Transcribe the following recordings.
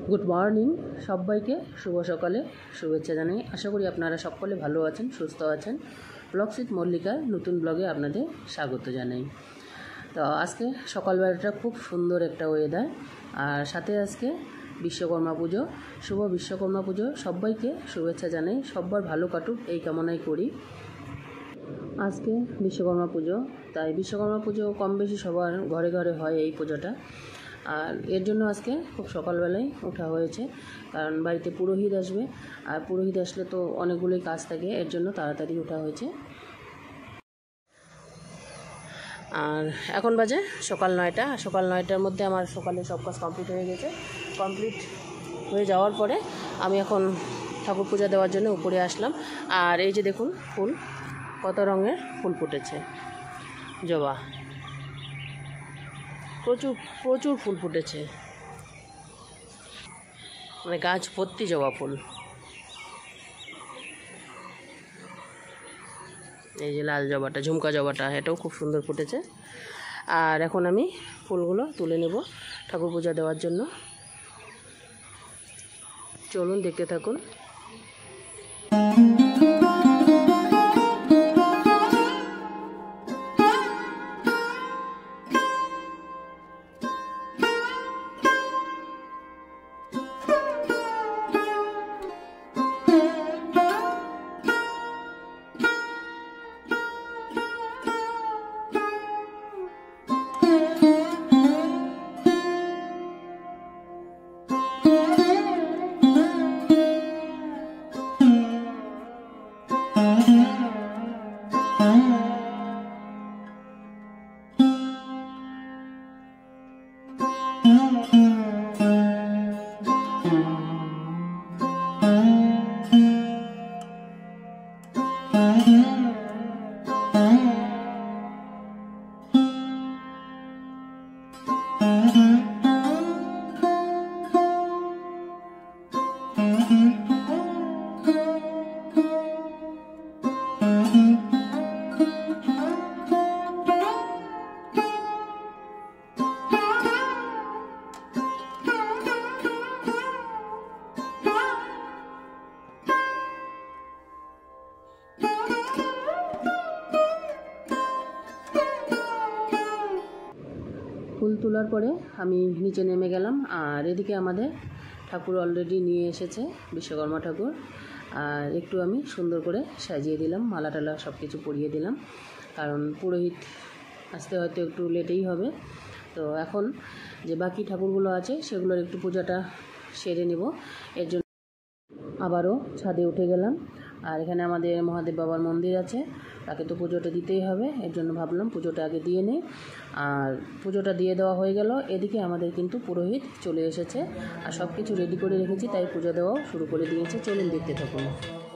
Good morning সবাইকে শুভ সকালে শুভেচ্ছা জানাই। আশা করি আপনারা সকলে ভালো আছেন, সুস্থ আছেন। ব্লগস উইথ মল্লিকার নতুন ব্লগে আপনাদের স্বাগত জানাই। তো আজকে সকালবেলাটা খুব সুন্দর একটা ওয়েদার, আর সাথে আজকে বিশ্বকর্মা পুজো। শুভ বিশ্বকর্মা পুজো, সবাইকে শুভেচ্ছা জানাই। সবার ভালো কাটুক এই কামনাই করি। আজকে বিশ্বকর্মা পুজো, তাই বিশ্বকর্মা পুজো কম বেশি সবার ঘরে ঘরে হয় এই পুজোটা। আর এর জন্য আজকে খুব সকালবেলায় ওঠা হয়েছে, কারণ বাড়িতে পুরোহিত আসবে, আর পুরোহিত আসলে তো অনেকগুলোই কাজ থাকে, এর জন্য তাড়াতাড়ি ওঠা হয়েছে। আর এখন বাজে সকাল 9টা। সকাল 9টার মধ্যে আমার সকালে সব কাজ কমপ্লিট হয়ে গেছে। কমপ্লিট হয়ে যাওয়ার পরে আমি এখন ঠাকুর পূজা দেওয়ার জন্য উপরে আসলাম। আর এই যে দেখুন ফুল, কত রঙের ফুল ফুটেছে। জবা, প্রচুর ফুল ফুটেছে, মানে গাছ ভর্তি জবা ফুল। এই যে লাল জবাটা, ঝুমকা জবাটা, এটাও খুব সুন্দর ফুটেছে। আর এখন আমি ফুলগুলো তুলে নেব ঠাকুর পূজা দেওয়ার জন্য। চলুন দেখতে থাকুন। ফুল তোলার পরে আমি নিচে নেমে গেলাম। আর এদিকে আমাদের ঠাকুর অলরেডি নিয়ে এসেছে, বিশ্বকর্মা ঠাকুর। আর একটু আমি সুন্দর করে সাজিয়ে দিলাম, মালা টালা সব কিছু পরিয়ে দিলাম, কারণ পুরোহিত আসতে হয়তো একটু লেটেই হবে। তো এখন যে বাকি ঠাকুরগুলো আছে সেগুলোর একটু পূজাটা সেরে নেব। এর জন্য আবারও ছাদে উঠে গেলাম। আর এখানে আমাদের মহাদেব বাবার মন্দির আছে, তাকে তো পুজোটা দিতেই হবে। এর জন্য ভাবলাম পুজোটা আগে দিয়ে নেই। আর পুজোটা দিয়ে দেওয়া হয়ে গেল। এদিকে আমাদের কিন্তু পুরোহিত চলে এসেছে, আর সব কিছু রেডি করে রেখেছি, তাই পুজো দেওয়াও শুরু করে দিয়েছে। চলুন দেখতে থাকুন।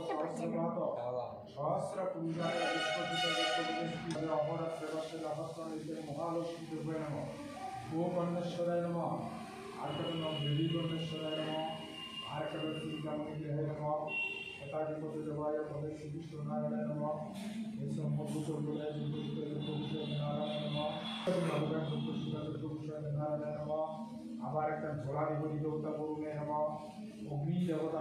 আবার একটা ঝোলা বিভূতি দেবতা বরুণে নমঃ, অগ্নি দেবতা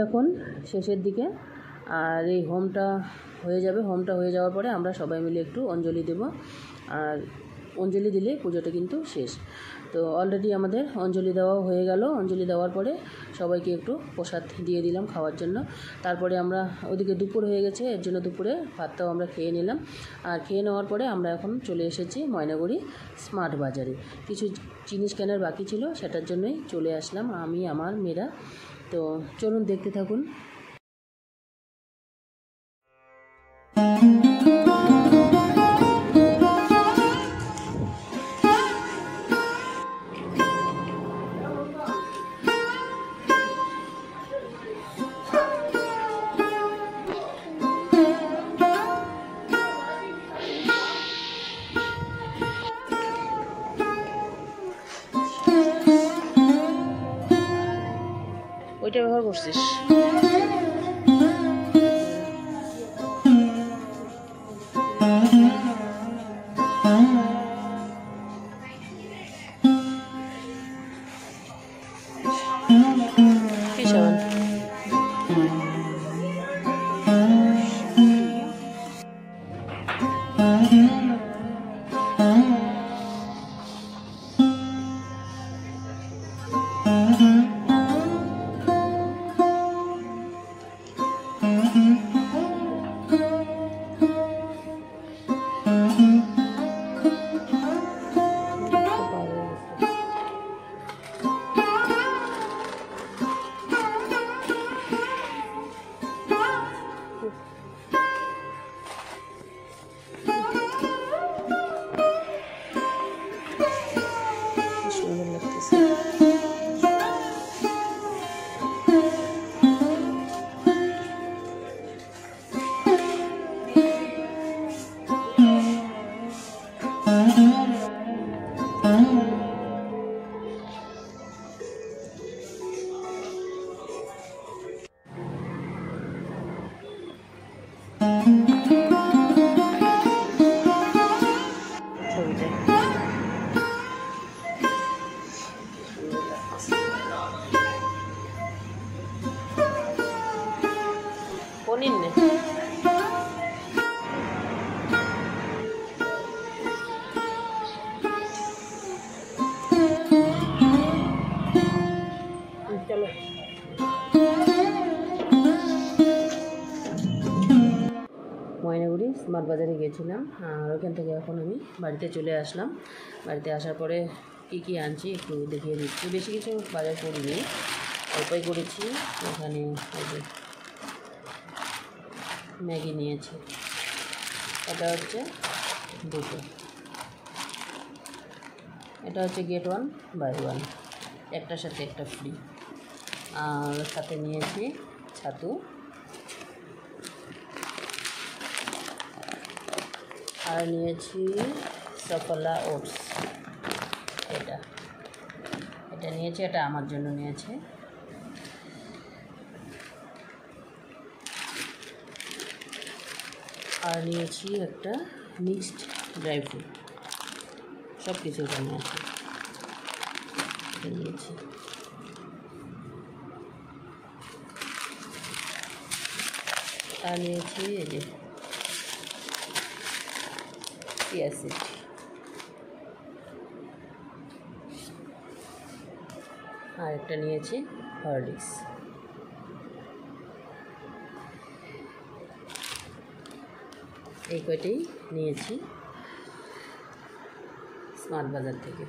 এখন শেষের দিকে, আর এই হোমটা হয়ে যাবে। হোমটা হয়ে যাওয়ার পরে আমরা সবাই মিলে একটু অঞ্জলি দেব, আর অঞ্জলি দিলে পুজোটা কিন্তু শেষ। তো অলরেডি আমাদের অঞ্জলি দেওয়া হয়ে গেল। অঞ্জলি দেওয়ার পরে সবাইকে একটু প্রসাদ দিয়ে দিলাম খাওয়ার জন্য। তারপরে আমরা ওদিকে দুপুর হয়ে গেছে, এর জন্য দুপুরে ভাতটাও আমরা খেয়ে নিলাম। আর খেয়ে নেওয়ার পরে আমরা এখন চলে এসেছি ময়নাগুড়ি স্মার্ট বাজারে। কিছু জিনিস কেনার বাকি ছিল, সেটার জন্যই চলে আসলাম আমি, আমার মেয়েরা। তো চলুন দেখতে থাকুন। ওইটা ব্যবহার করছিস? কি সাবান? সুন্দর লাগতেছে। পনির নে। চলো। ময়নাগুড়ি স্মার্ট বাজারে গিয়েছিলাম, আর ওখান থেকে এখন আমি বাড়িতে চলে আসলাম। বাড়িতে আসার পরে কী কী আনছি একটু দেখিয়ে দিচ্ছি। বেশি কিছু বাজার করিনি, অল্পই করেছি। এখানে ম্যাগি নিয়েছি, এটা হচ্ছে 2টো। এটা হচ্ছে গেট 1 বাই 1, একটার সাথে একটা ফ্রি। আর সাথে নিয়েছি ছাতু, আর নিয়েছি সফলা ওটস। এটা নিয়েছি, এটা আমার জন্য নিয়েছে। আর নিয়েছি একটা মিক্সড ড্রাই ফ্রুট, সব কিছু এখানে আছে। নিয়েছি আর নিয়েছি এই যে চিয়া সিড। আর একটা নিয়েছি হরলিক্স। এই কয়টাই নিয়েছি স্মার্ট বাজার থেকে।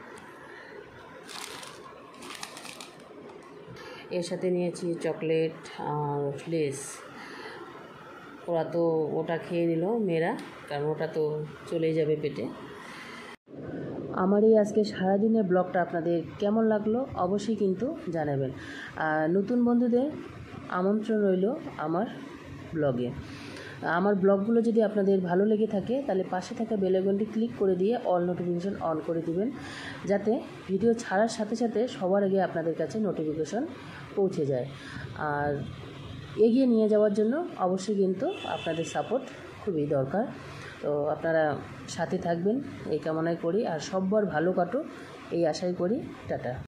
এর সাথে নিয়েছি চকলেট আর লেস। ওরা তো ওটা খেয়ে নিল মেয়েরা, কারণ ওটা তো চলেই যাবে পেটে। আমার এই আজকে সারাদিনের ব্লগটা আপনাদের কেমন লাগলো অবশ্যই কিন্তু জানাবেন। আর নতুন বন্ধুদের আমন্ত্রণ রইল আমার ব্লগে। আমার ব্লগগুলো যদি আপনাদের ভালো লেগে থাকে তাহলে পাশে থাকা বেল আইকনটি ক্লিক করে দিয়ে অল নোটিফিকেশন অন করে দিবেন, যাতে ভিডিও ছাড়ার সাথে সাথে সবার আগে আপনাদের কাছে নোটিফিকেশন পৌঁছে যায়। আর এগিয়ে নিয়ে যাওয়ার জন্য অবশ্যই কিন্তু আপনাদের সাপোর্ট খুবই দরকার। তো আপনারা সাথে থাকবেন এই কামনাই করি, আর সববার ভালো কাটুক এই আশাই করি। টাটা।